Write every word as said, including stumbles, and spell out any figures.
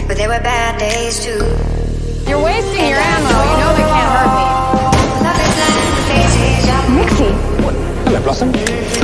but there were bad days too. You're wasting your ammo. You know they can't hurt me. Love is like the faces of Nixie! Hello, Blossom.